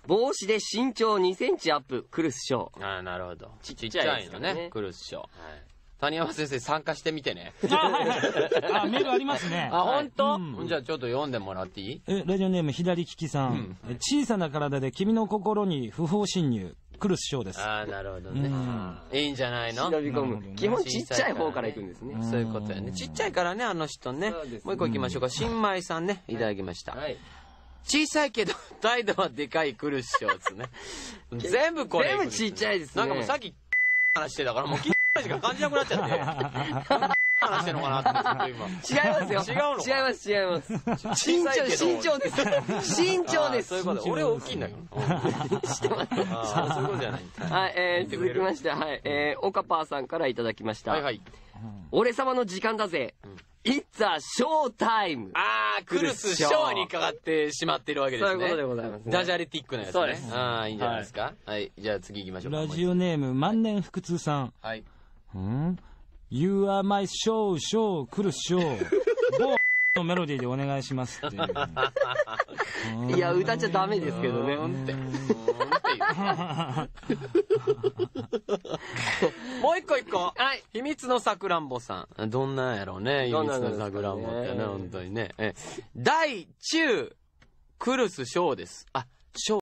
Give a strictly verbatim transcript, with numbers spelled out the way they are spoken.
帽子で身長にセンチアップ、クルスショー。 ああ、なるほど。 ちっちっちゃいですちゃいのね、 ねクルスショー。谷山先生参加してみてね。 あ、はいはい。あ、メールありますね。 あ、本当？ うんじゃあちょっと読んでもらっていい？ え、ラジオネーム左利きさん。え小さな体で君の心に不法侵入、クルスショーです。 ああ、なるほどねうん。 いいんじゃないの？ 忍び込むなるほどね。 基本ちっちゃい方から行くんですね。 そういうことやね。ちっちゃいからね、あの人ね。 そうですもう一個行きましょうか。新米さんね、いただきました。 はい。 小さいけど、態度はでかいクルスショーですね。全部これ。 全部ちっちゃいですね。 なんかもうさっき、話してたから、もう、しか感じなくなっちゃって。話してんのかなって、ずっと今。 違いますよ。 違うのか違います、違います。身長、 小さいけど身長です。身長です。 そういうこと。俺大きいんだけど。 してます。 あーそういうことじゃないんだ。 はい、えー、続きまして、はい、えー、オカパーさんからいただきました。 はいはい。 俺様の時間だぜ。It's a show time! あー、クルスショーにかかってしまっているわけですね。 そういうことでございますね。 ダジャレティックなやつね。 そうですああ、いいんじゃないですか。はい。じゃあ次行きましょうか。 ラジオネーム万年腹痛さん。 はい。 うん You are my show, show, クルスショー。ボーのメロディーでお願いしますっていう。 いや、歌っちゃダメですけどね。 うーんって。うーんって言う。もう一個一個。 はい。 秘密のさくらんぼさん。どんなんやろうね。秘どんな密んですかねのさくらんぼってね、本当にね。え大中クルスショーです。あ、ショー。